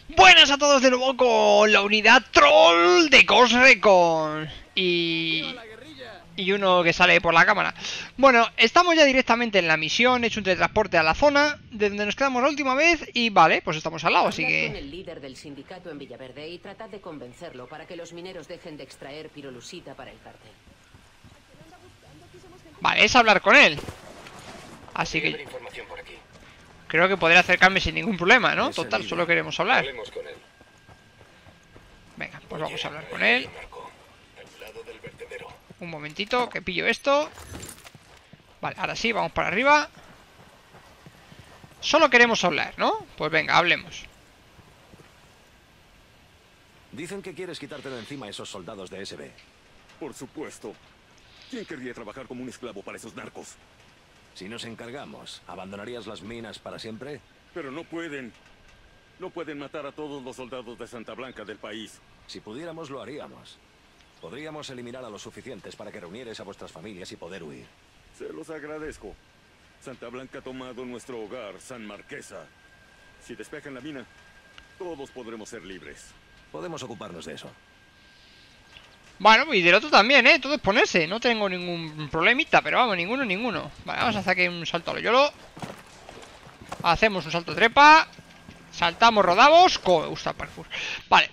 Buenas a todos de nuevo con la unidad Troll de Ghost Recon y uno que sale por la cámara. Bueno, estamos ya directamente en la misión. He hecho un teletransporte a la zona de donde nos quedamos la última vez. Y vale, pues estamos al lado, así Hablad que... con el líder del sindicato en Villaverde y tratad de convencerlo para que los mineros dejen de extraer pirolusita para el cártel. Vale, es hablar con él. Así que... creo que podré acercarme sin ningún problema, ¿no? Total, solo queremos hablar. Venga, pues vamos a hablar con él. Un momentito, que pillo esto. Vale, ahora sí, vamos para arriba. Solo queremos hablar, ¿no? Pues venga, hablemos. Dicen que quieres quitarte de encima a esos soldados de SB. Por supuesto. ¿Quién querría trabajar como un esclavo para esos narcos? Si nos encargamos, ¿abandonarías las minas para siempre? Pero no pueden. No pueden matar a todos los soldados de Santa Blanca del país. Si pudiéramos, lo haríamos. Podríamos eliminar a los suficientes para que reunierais a vuestras familias y poder huir. Se los agradezco. Santa Blanca ha tomado nuestro hogar, San Marquesa. Si despejan la mina, todos podremos ser libres. Podemos ocuparnos de eso. Bueno, y del otro también, ¿eh? Todo es ponerse. No tengo ningún problemita, pero vamos, ninguno. Vale, vamos a hacer aquí un salto a lo YOLO. Hacemos un salto trepa. Saltamos, rodamos. Me gusta el parkour. Vale.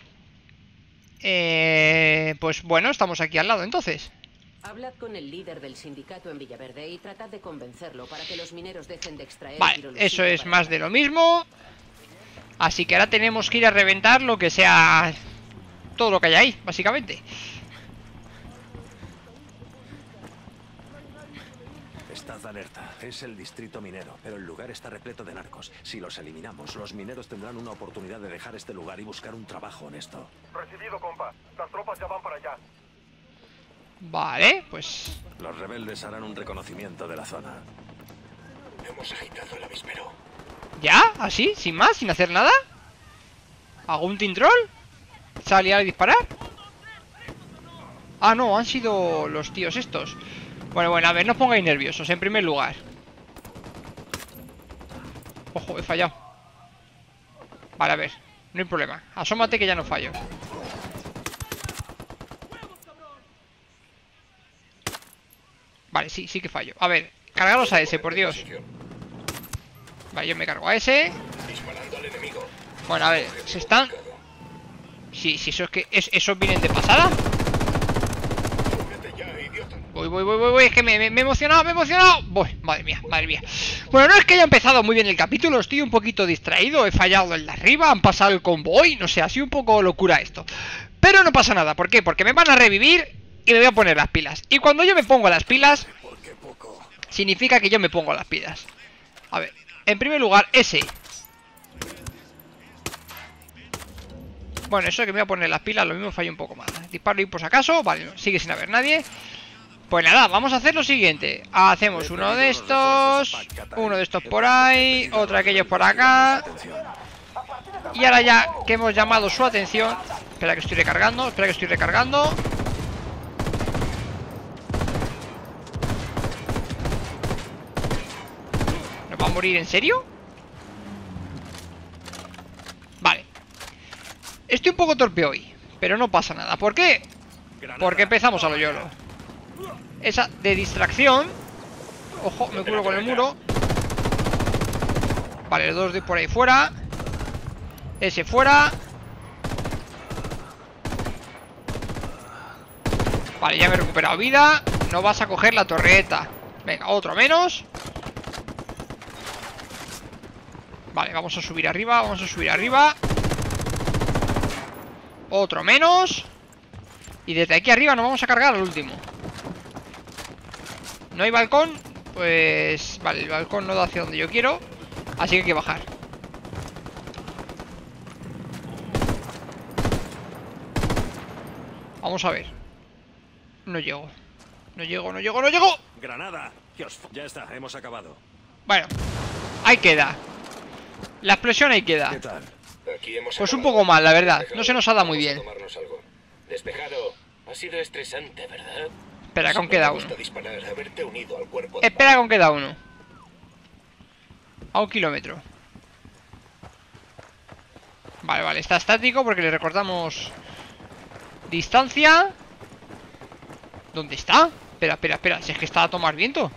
Pues bueno, estamos aquí al lado, entonces. Hablad con el líder del sindicato en Villaverde y tratad de convencerlo para que los mineros dejen de extraer Vale, pirolusita eso es para más el de lo cártel. mismo. Así que ahora tenemos que ir a reventar lo que sea. Todo lo que hay ahí, básicamente. Estad alerta. Es el distrito minero, pero el lugar está repleto de narcos. Si los eliminamos, los mineros tendrán una oportunidad de dejar este lugar y buscar un trabajo honesto. Recibido, compa. Las tropas ya van para allá. Vale, pues... Los rebeldes harán un reconocimiento de la zona. Hemos agitado el avispero. ¿Ya? ¿Así? ¿Sin más? ¿Sin hacer nada? ¿Hago un team troll? ¿Salir a disparar? Ah, no, han sido los tíos estos. Bueno, a ver, no os pongáis nerviosos, en primer lugar. Ojo, he fallado. Vale, a ver, no hay problema. Asómate que ya no fallo. Vale, sí que fallo. A ver, cargaros a ese, por Dios. Vale, yo me cargo a ese. Bueno, a ver, se están... Sí, eso es que... ¿Esos vienen de pasada? Voy, es que me he emocionado, Voy, madre mía. Bueno, no es que haya empezado muy bien el capítulo. Estoy un poquito distraído, he fallado el de arriba. Han pasado el convoy, no sé, ha sido un poco locura esto. Pero no pasa nada, ¿por qué? Porque me van a revivir y me voy a poner las pilas. Y cuando yo me pongo las pilas, significa que yo me pongo las pilas. A ver, en primer lugar, ese. Bueno, eso de que me voy a poner las pilas, lo mismo fallo un poco más. Disparo y por si acaso, vale, sigue sin haber nadie. Pues nada, vamos a hacer lo siguiente. Hacemos uno de estos por ahí, otro de aquellos por acá. Y ahora ya que hemos llamado su atención... Espera que estoy recargando. ¿Nos va a morir en serio? Vale. Estoy un poco torpe hoy, pero no pasa nada. ¿Por qué? Porque empezamos a lo YOLO. Esa de distracción. Ojo, me cubro con el muro. Vale, dos de por ahí fuera. Ese fuera. Vale, ya me he recuperado vida. No vas a coger la torreta. Venga, otro menos. Vale, vamos a subir arriba. Otro menos. Y desde aquí arriba nos vamos a cargar al último. ¿No hay balcón? Pues... Vale, el balcón no da hacia donde yo quiero. Así que hay que bajar. Vamos a ver. No llego. ¡Granada! Ya está, hemos acabado. Bueno, ahí queda. La explosión ahí queda. ¿Qué tal? Pues un poco mal, la verdad. No se nos ha dado muy bien. Despejado. Ha sido estresante, ¿verdad? Espera, que aún queda uno. Haberte unido al cuerpo. Espera, que aún queda uno. A 1 kilómetro. Vale, vale, está estático porque le recortamos distancia. ¿Dónde está? Espera, espera, espera, si es que está a tomar viento.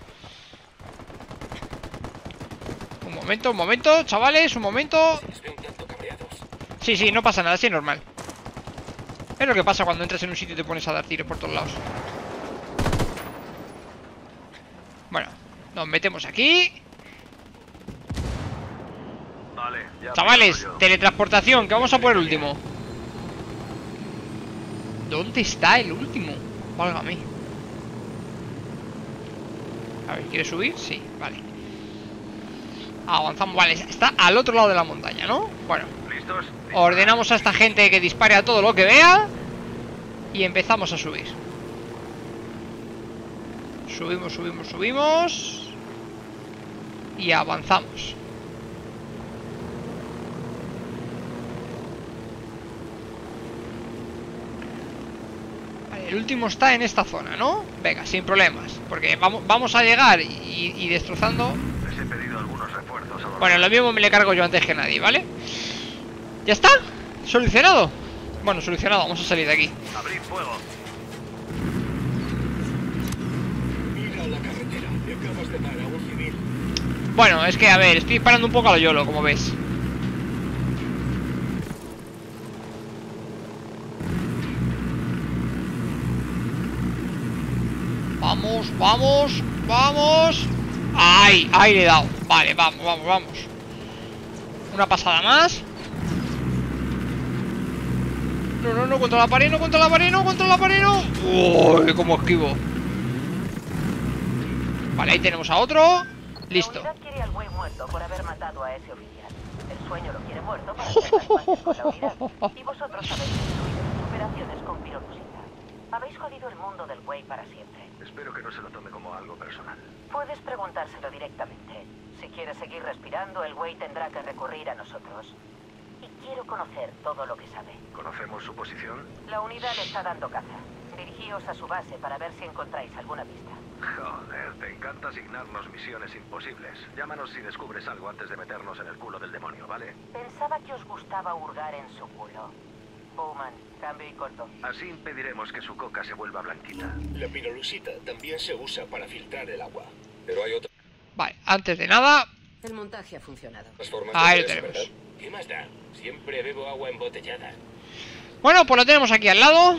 Un momento, chavales, un momento. Les veo un tanto cabreados. Sí, sí, no pasa nada, sí es normal. Es lo que pasa cuando entras en un sitio y te pones a dar tiros por todos lados. Bueno, nos metemos aquí. Vale, ya Chavales, pienso yo. teletransportación, que vamos a por el último. ¿Dónde está el último? Válgame. A ver, ¿quiere subir? Sí, vale. Avanzamos, vale, está al otro lado de la montaña, ¿no? Bueno, ¿Listos? ordenamos a esta gente que dispare a todo lo que vea. Y empezamos a subir. Subimos, subimos, subimos. Y avanzamos. Vale, el último está en esta zona, ¿no? Venga, sin problemas. Porque vamos a llegar y destrozando. Les he pedido algunos refuerzos a los... Bueno, lo mismo me le cargo yo antes que nadie, ¿vale? ¿Ya está? ¿Solucionado? Bueno, solucionado, vamos a salir de aquí. Abrid fuego. Mira la carretera. Le acabas de dar a un civil. Bueno, es que, a ver, estoy disparando un poco a lo YOLO, como ves. Vamos, vamos, vamos. ¡Ay! ¡Ay, le he dado! Vale, vamos, vamos, vamos. Una pasada más. No, no, no, contra la pared, no, contra la pared, no, contra la pared, no. ¡Uy! ¡Cómo esquivo! Vale, ahí tenemos a otro. Listo. La unidad quiere al güey muerto por haber matado a ese oficial. El sueño lo quiere muerto para hacer las paces con la unidad. Y vosotros habéis destruido sus operaciones con pirolusita. Habéis jodido el mundo del güey para siempre. Espero que no se lo tome como algo personal. Puedes preguntárselo directamente. Si quiere seguir respirando, el güey tendrá que recurrir a nosotros. Y quiero conocer todo lo que sabe. ¿Conocemos su posición? La unidad le está dando caza. Dirigíos a su base para ver si encontráis alguna pista. Joder, te encanta asignarnos misiones imposibles. Llámanos si descubres algo antes de meternos en el culo del demonio, ¿vale? Pensaba que os gustaba hurgar en su culo. Bowman, cambio y corto. Así impediremos que su coca se vuelva blanquita. La pirolusita también se usa para filtrar el agua. Pero hay otras Vale, antes de nada. El montaje ha funcionado. formas Ahí de lo hacer eso, tenemos. ¿verdad? ¿Qué más da? Siempre bebo agua embotellada. Bueno, pues lo tenemos aquí al lado.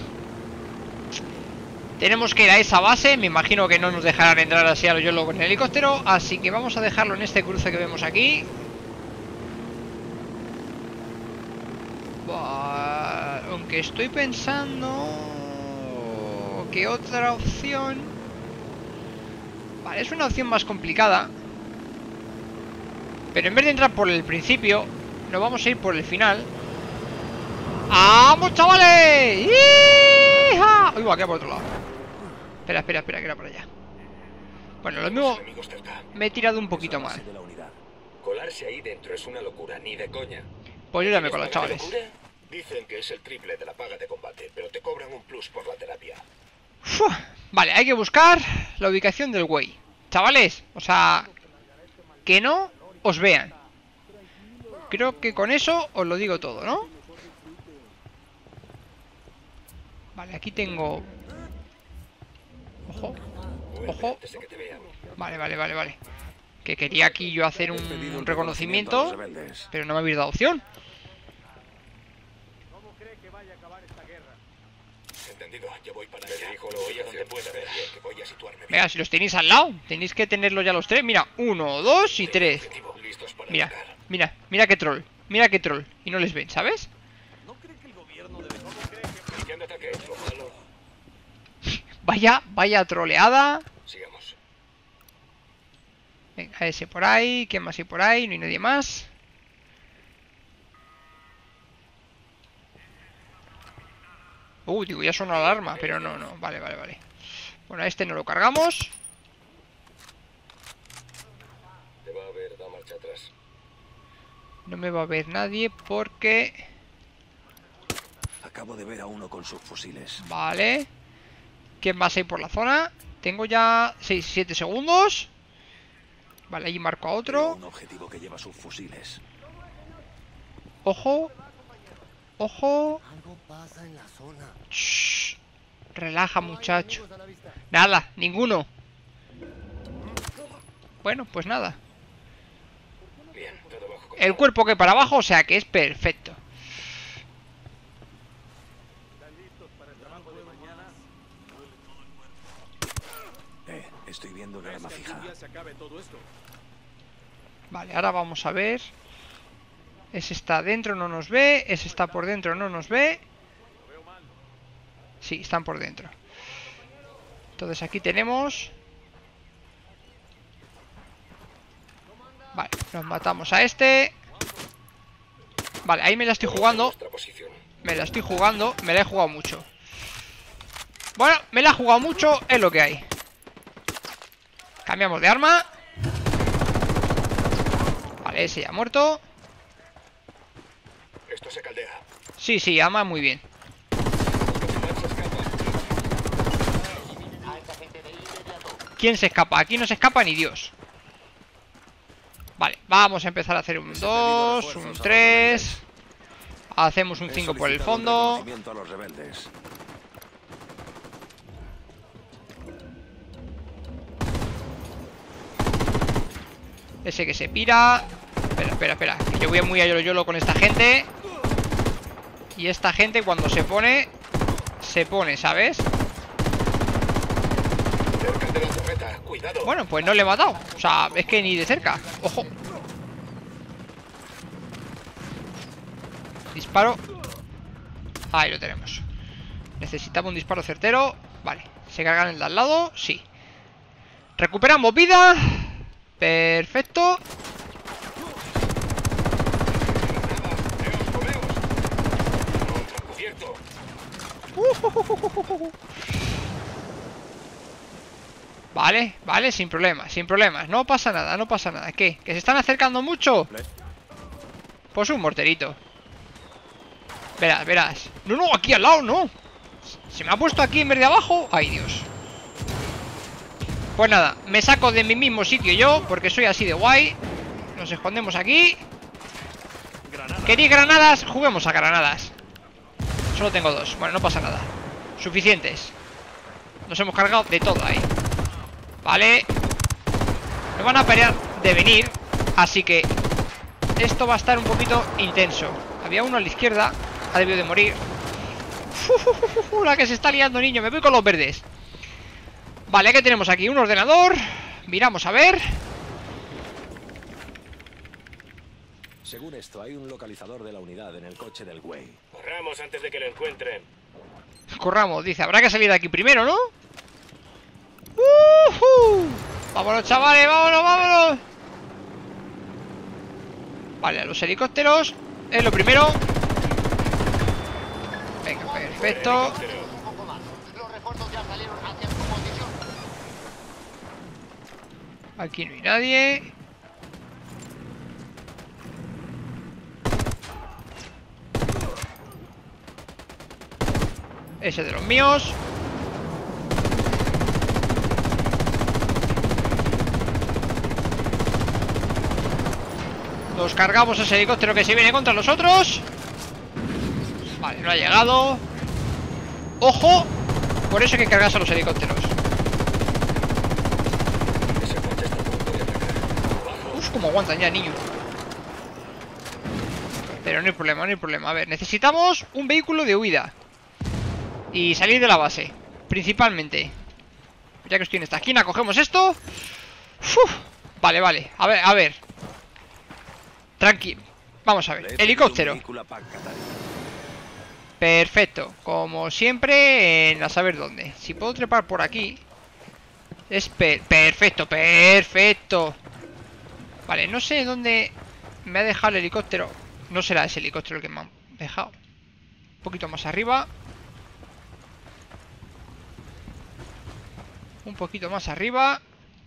Tenemos que ir a esa base. Me imagino que no nos dejarán entrar así a lo YOLO con el helicóptero. Así que vamos a dejarlo en este cruce que vemos aquí. Aunque estoy pensando que otra opción. Vale, es una opción más complicada. Pero en vez de entrar por el principio, nos vamos a ir por el final. ¡Vamos, chavales! ¡Hija! Uy, va, queda por otro lado. Espera, espera, espera, que era por allá. Bueno, lo mismo Enemigos cerca. me he tirado un poquito Es la mal. base de la unidad. Colarse ahí dentro es una locura, ni de coña. Pues yo ya me ¿Tienes con los paga de chavales. locura? Dicen que es el triple de la paga de combate, pero te cobran un plus por la terapia. Uf, vale, hay que buscar la ubicación del güey. Chavales, o sea, que no os vean. Creo que con eso os lo digo todo, ¿no? Vale, aquí tengo... Ojo, Vuelve ojo. antes de que te vean. Vale, vale, vale, vale. Que quería aquí yo hacer He pedido un un reconocimiento, a los rebeldes. pero no me habéis dado opción. Entendido, ya voy para allá. Voy a donde pueda ver, que voy a situarme bien. Venga, si los tenéis al lado, tenéis que tenerlos ya los tres. Mira, 1, 2 y 3. Objetivo, listos para Mira, atacar. mira, mira qué troll. Mira qué troll. Y no les ven, ¿sabes? Iniciando ataque, ojalá. Vaya troleada. Sigamos. Venga, ese por ahí. ¿Quién más hay por ahí? No hay nadie más. Digo, ya sonó la alarma, pero no, no. Vale, vale, vale. Bueno, a este no lo cargamos. Te va a ver, da marcha atrás. No me va a ver nadie porque... Acabo de ver a uno con sus fusiles. Vale. ¿Quién más hay por la zona? Tengo ya 6-7 segundos. Vale, ahí marco a Veo otro. un objetivo que lleva sus fusiles. Ojo. Ojo. Algo pasa en la zona. Shh. Relaja, muchacho. Nada, ninguno. Bueno, pues nada. Bien, todo bajo control. El cuerpo que para abajo, o sea que es perfecto. Estoy viendo un arma fija. Vale, ahora vamos a ver. Ese está dentro, no nos ve. Ese está por dentro, no nos ve. Sí, están por dentro. Entonces aquí tenemos... Vale, nos matamos a este. Vale, ahí me la estoy jugando. Nuestra posición. Me la estoy jugando, me la he jugado mucho. Bueno, me la he jugado mucho, es lo que hay. Cambiamos de arma. Vale, ese ya ha muerto. Esto se caldea. Sí, sí, ama muy bien. ¿Quién se escapa? Aquí no se escapa ni Dios. Vale, vamos a empezar a hacer un 2, un 3. Hacemos un 5 por el fondo. A los rebeldes. Ese que se pira. Espera, espera, espera. Que yo voy muy a yolo con esta gente. Y esta gente cuando se pone, ¿sabes? Cerca de la torreta, cuidado. Bueno, pues no le he matado. O sea, es que ni de cerca. Ojo. Disparo. Ahí lo tenemos. Necesitamos un disparo certero. Vale, ¿se cargan el de al lado? Sí. Recuperamos vida. Perfecto. Cubierto. Vale, vale, sin problemas, sin problemas. No pasa nada, no pasa nada. ¿Qué? ¿Que se están acercando mucho? Pues un morterito. Verás, verás. No, no, aquí al lado, no. Se me ha puesto aquí en vez de abajo. Ay, Dios. Pues nada, me saco de mi mismo sitio yo, porque soy así de guay. Nos escondemos aquí. ¿Queréis granadas? Juguemos a granadas. Solo tengo 2, bueno, no pasa nada. Suficientes. Nos hemos cargado de todo ahí. Vale. No van a parar de venir, así que esto va a estar un poquito intenso. Había uno a la izquierda. Ha debido de morir. La que se está liando, niño. Me voy con los verdes. Vale, ¿qué tenemos aquí? Un ordenador. Miramos a ver. Según esto, hay un localizador de la unidad en el coche del güey. Corramos antes de que lo encuentren. Corramos, dice. Habrá que salir de aquí primero, ¿no? Vámonos, chavales, vámonos, vámonos. Vale, a los helicópteros es lo primero. Venga, perfecto. Aquí no hay nadie. Ese de los míos. Nos cargamos ese helicóptero que se viene contra nosotros. Vale, no ha llegado. ¡Ojo! Por eso hay que cargarse a los helicópteros. Uf, cómo aguantan ya, niño. Pero no hay problema, no hay problema. A ver, necesitamos un vehículo de huida y salir de la base, principalmente. Ya que estoy en esta esquina, cogemos esto. Uf, vale, vale. A ver, a ver. Tranquilo. Vamos a ver. Helicóptero. Perfecto. Como siempre, en a saber dónde. Si puedo trepar por aquí. Es perfecto, perfecto. Vale, no sé dónde me ha dejado el helicóptero. No será ese helicóptero el que me ha dejado. Un poquito más arriba. Un poquito más arriba.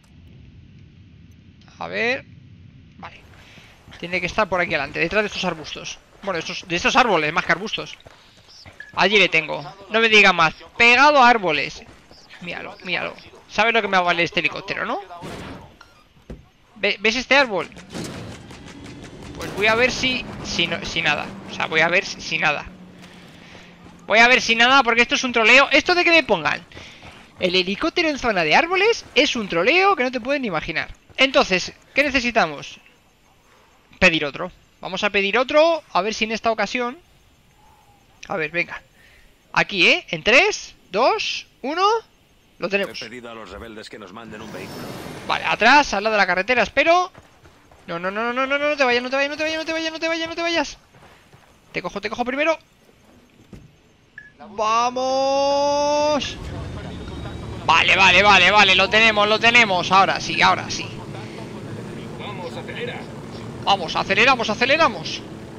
A ver. Vale. Tiene que estar por aquí adelante, detrás de estos arbustos. Bueno, de estos árboles, más que arbustos. Allí le tengo. No me diga más. Pegado a árboles. Míralo, míralo. ¿Sabes lo que me vale este helicóptero, no? ¿Ves este árbol? Pues voy a ver si nada. O sea, voy a ver si nada. Voy a ver si nada, porque esto es un troleo. Esto de que me pongan el helicóptero en zona de árboles es un troleo que no te pueden ni imaginar. Entonces, ¿qué necesitamos? Pedir otro. Vamos a pedir otro, a ver si en esta ocasión... A ver, venga. Aquí, ¿eh? En 3, 2, 1... Lo tenemos. He pedido a los rebeldes que nos manden un vehículo. Vale, atrás, al lado de la carretera, espero. No, no, no, no, no, no, no te vayas, no te vayas, no te vayas, no te vayas, no te vayas, no te vayas. Te cojo primero. ¡Vamos! Vale, vale, vale, vale, lo tenemos. Ahora sí, ahora sí. Vamos, acelera. Vamos, aceleramos, aceleramos.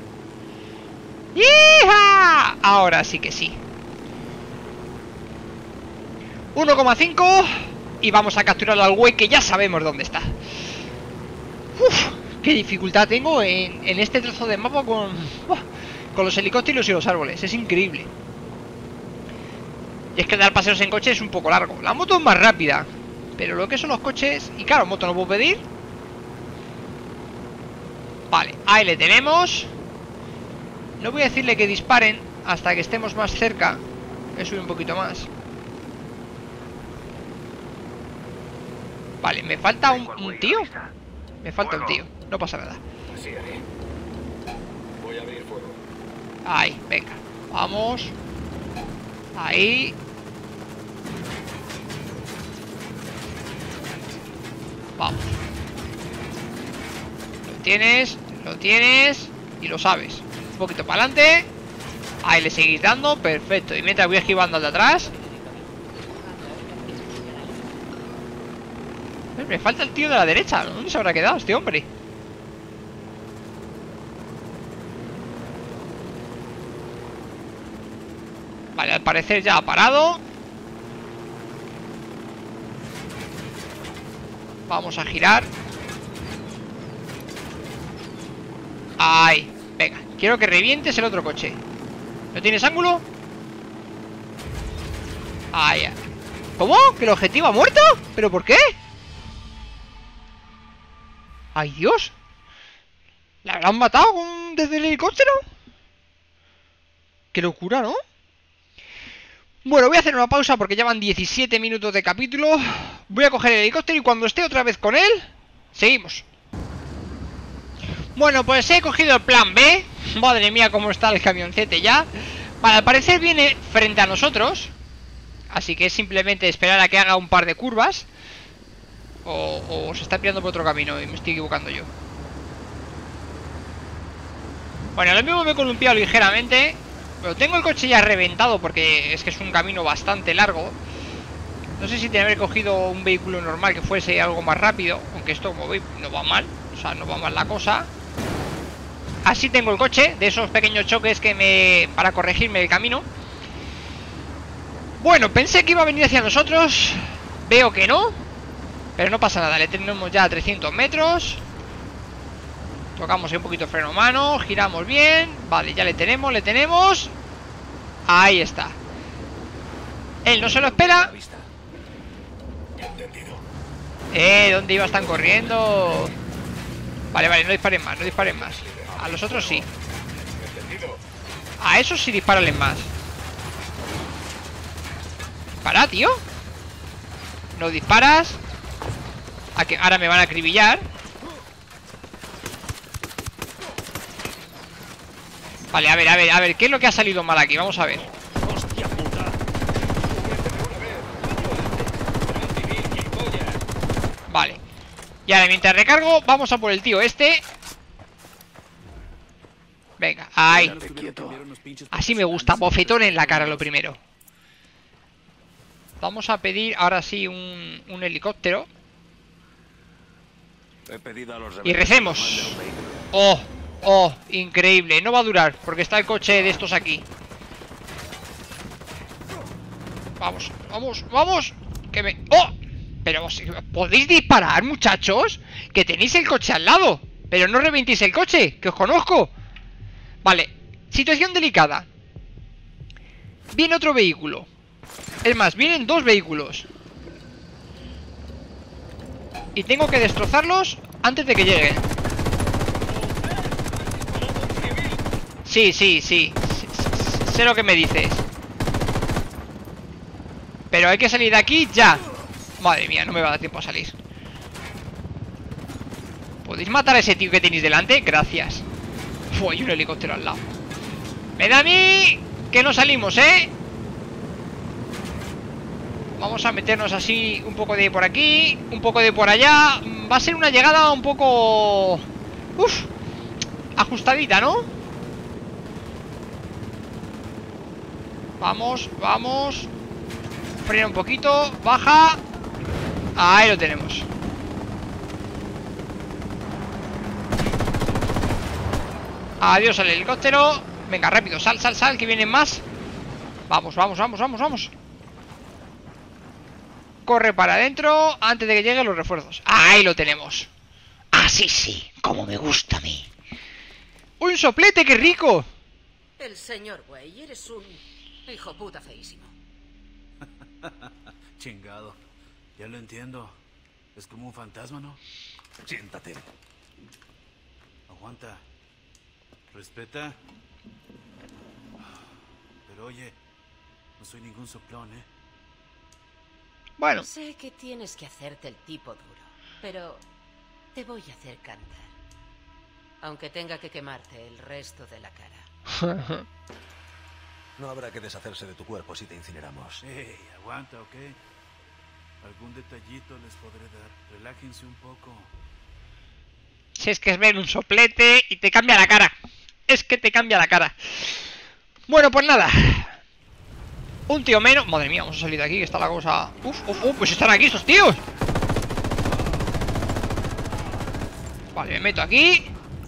¡Hija! Ahora sí que sí. 1,5 y vamos a capturarlo al güey que ya sabemos dónde está. Uf, qué dificultad tengo en este trozo de mapa con los helicópteros y los árboles. Es increíble. Y es que dar paseos en coche es un poco largo. La moto es más rápida, pero lo que son los coches... Y claro, moto no puedo pedir. Vale, ahí le tenemos. No voy a decirle que disparen hasta que estemos más cerca. Voy a subir un poquito más. Vale, me falta un tío. Me falta un tío. No pasa nada. Así haré. Voy a abrir fuego. Ahí, venga. Vamos. Ahí. Vamos. Lo tienes y lo sabes. Un poquito para adelante. Ahí le seguís dando, perfecto. Y mientras voy esquivando al de atrás. Me falta el tío de la derecha. ¿Dónde se habrá quedado este hombre? Vale, al parecer ya ha parado. Vamos a girar. Ahí, venga, quiero que revientes el otro coche. ¿No tienes ángulo? Ahí. ¿Cómo? ¿Que el objetivo ha muerto? ¿Pero por qué? ¡Ay, Dios! ¿La habrán matado desde el helicóptero? ¡Qué locura!, ¿no? Bueno, voy a hacer una pausa porque ya van 17 minutos de capítulo. Voy a coger el helicóptero y cuando esté otra vez con él, seguimos. Bueno, pues he cogido el plan B. Madre mía, cómo está el camioncete ya. Vale, al parecer viene frente a nosotros. Así que es simplemente esperar a que haga un par de curvas. O se está pirando por otro camino y me estoy equivocando yo. Bueno, lo mismo me he columpiado ligeramente. Pero tengo el coche ya reventado porque es que es un camino bastante largo. No sé si tiene que haber cogido un vehículo normal que fuese algo más rápido. Aunque esto, como veis, no va mal. O sea, no va mal la cosa. Así tengo el coche, de esos pequeños choques que para corregirme el camino. Bueno, pensé que iba a venir hacia nosotros. Veo que no. Pero no pasa nada, le tenemos ya a 300 metros. Tocamos ahí un poquito freno a mano. Giramos bien. Vale, ya le tenemos. Ahí está. Él no se lo espera. ¿Dónde iba? Están corriendo. Vale, vale, no disparen más, no disparen más. A los otros sí. A esos sí disparalen más. Para, tío. No disparas. A que ahora me van a acribillar. Vale, a ver, ¿qué es lo que ha salido mal aquí? Vamos a ver. ¡Hostia puta! Vale. Y ahora mientras recargo, vamos a por el tío este. Venga, ahí. Así me gusta, bofetón en la cara lo primero. Vamos a pedir ahora sí un helicóptero. He pedido a los Y rebeldes recemos. que nos manden un vehículo. Oh, increíble. No va a durar porque está el coche de estos aquí. Vamos. Que me... ¡Oh! Pero ¿podéis disparar, muchachos? Que tenéis el coche al lado. Pero no reventéis el coche, que os conozco. Vale, situación delicada. Viene otro vehículo. Es más, vienen dos vehículos. Y tengo que destrozarlos antes de que lleguen. Sí. Sé lo que me dices. Pero hay que salir de aquí ya. Madre mía, no me va a dar tiempo a salir. ¿Podéis matar a ese tío que tenéis delante? Gracias. Hay un helicóptero al lado. Me da a mí que no salimos, ¿eh? Vamos a meternos así, un poco de por aquí, un poco de por allá. Va a ser una llegada un poco... Uf, ajustadita, ¿no? Vamos. Frena un poquito, baja. Ahí lo tenemos. Adiós al helicóptero. Venga, rápido, sal, que vienen más. Vamos. Corre para adentro antes de que lleguen los refuerzos. Ahí lo tenemos. Así sí, como me gusta a mí. ¡Un soplete, qué rico! El señor Wei, eres un hijo puta feísimo. Chingado. Ya lo entiendo. Es como un fantasma, ¿no? Siéntate. Aguanta. Respeta. Pero oye, no soy ningún soplón, ¿eh? Bueno. Sé que tienes que hacerte el tipo duro, pero te voy a hacer cantar. Aunque tenga que quemarte el resto de la cara. No habrá que deshacerse de tu cuerpo si te incineramos. Hey, aguanta, ¿ok? Algún detallito les podré dar. Relájense un poco. Si es que es ver un soplete y te cambia la cara. Es que te cambia la cara. Bueno, pues nada. Un tío menos. Madre mía, vamos a salir de aquí, que está la cosa... pues están aquí estos tíos. Vale, me meto aquí.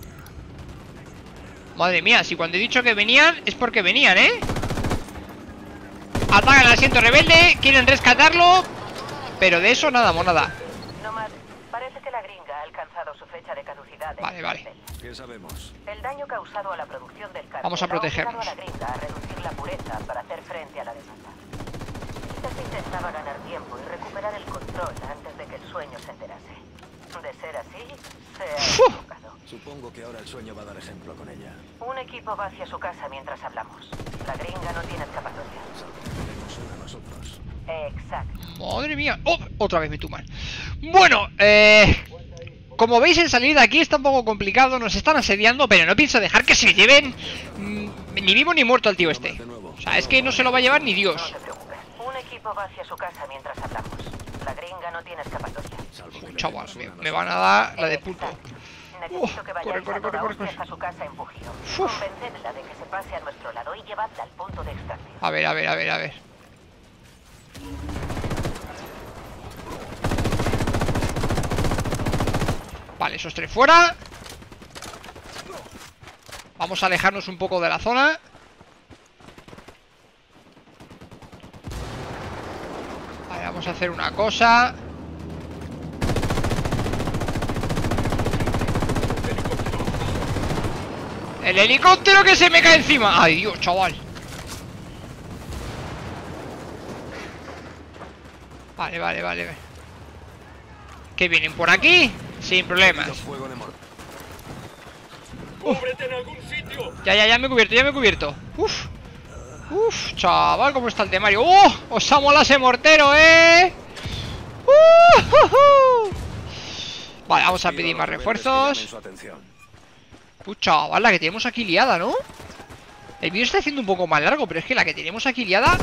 Madre mía, si cuando he dicho que venían, es porque venían, ¿eh? Atacan al asiento rebelde, quieren rescatarlo. Pero de eso nada, monada. Nomad, parece que la gringa ha alcanzado su fecha de caducidad. Vale. ¿Qué sabemos? El daño causado a la producción del cartel Vamos a protegernos. ha obligado a la gringa a reducir la pureza para hacer frente a la demanda. Quizás intentaba ganar tiempo y recuperar el control antes de que el sueño se enterase. De ser así, se ha equivocado. Supongo que ahora el sueño va a dar ejemplo con ella. Un equipo va hacia su casa mientras hablamos. La gringa no tiene escapatoria. Tenemos una nosotros. Exacto. Madre mía. ¡Oh! Otra vez me tuman. Bueno, como veis, el salir de aquí está un poco complicado. Nos están asediando, pero no pienso dejar que se lleven ni vivo ni muerto al tío este. O sea, es que no se lo va a llevar ni Dios. No te preocupes. Un equipo va hacia su casa mientras hablamos. La gringa no tiene escapatoria. Chaval, me van a dar la de puto. Necesito que vayáis corre. a su casa en Fujio. Convencedla de que se pase a nuestro lado y llevadla al punto de extracción. A ver. Vale, esos tres fuera. Vamos a alejarnos un poco de la zona. Vale, vamos a hacer una cosa. El helicóptero que se me cae encima. Ay, Dios, chaval. Vale. ¿Qué vienen por aquí? Sin problemas. ¡Cúbrete en algún sitio! Ya me he cubierto. Uf, chaval, ¿cómo está el temario? ¡Oh! ¡Os ha molado ese mortero, Vale, vamos a pedir más refuerzos. Chaval, la que tenemos aquí liada, ¿no? El vídeo está haciendo un poco más largo, pero es que la que tenemos aquí liada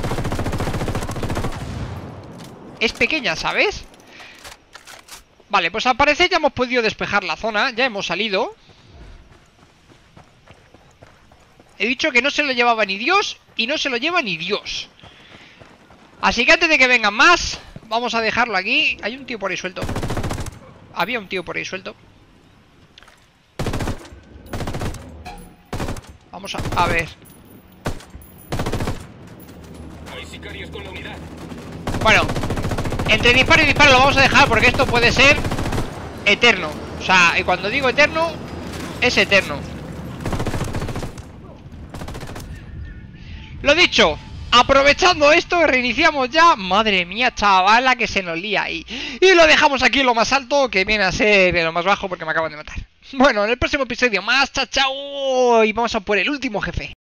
es pequeña, ¿sabes? Vale, pues al parecer ya hemos podido despejar la zona. Ya hemos salido. He dicho que no se lo llevaba ni Dios y no se lo lleva ni Dios. Así que antes de que vengan más, vamos a dejarlo aquí. Hay un tío por ahí suelto. Había un tío por ahí suelto. Vamos a ver. Hay sicarios con la unidad. Bueno, entre disparo y disparo lo vamos a dejar porque esto puede ser eterno. O sea, y cuando digo eterno, es eterno. Lo dicho, aprovechando esto, reiniciamos ya. Madre mía, chavala, que se nos lía ahí. Y lo dejamos aquí en lo más alto, que viene a ser en lo más bajo porque me acaban de matar. Bueno, en el próximo episodio más, chao, chao. Y vamos a por el último jefe.